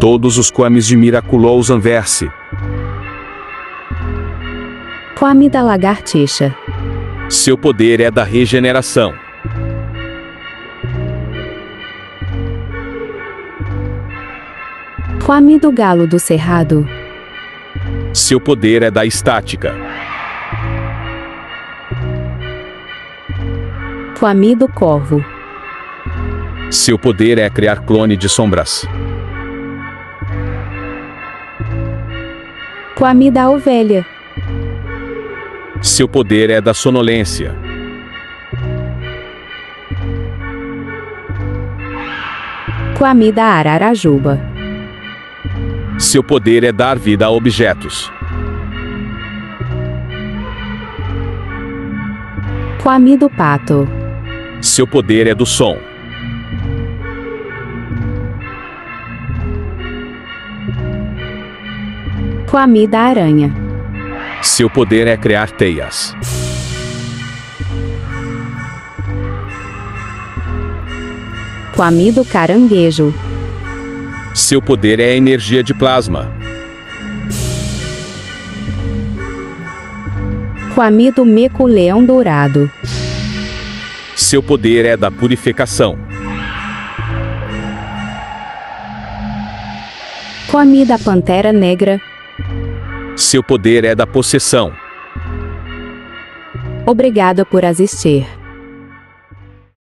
Todos os Kwamis de Miraculous Anverse. Kwami da lagartixa. Seu poder é da regeneração. Kwami do galo do cerrado. Seu poder é da estática. Kwami do corvo. Seu poder é criar clone de sombras. Kwami da ovelha. Seu poder é da sonolência. Kwami da ararajuba. Seu poder é dar vida a objetos. Kwami do pato. Seu poder é do som. Kwami da aranha. Seu poder é criar teias. Kwami do caranguejo. Seu poder é a energia de plasma. Kwami do meco-leão dourado. Seu poder é da purificação. Kwami da pantera negra. Seu poder é da possessão. Obrigada por assistir.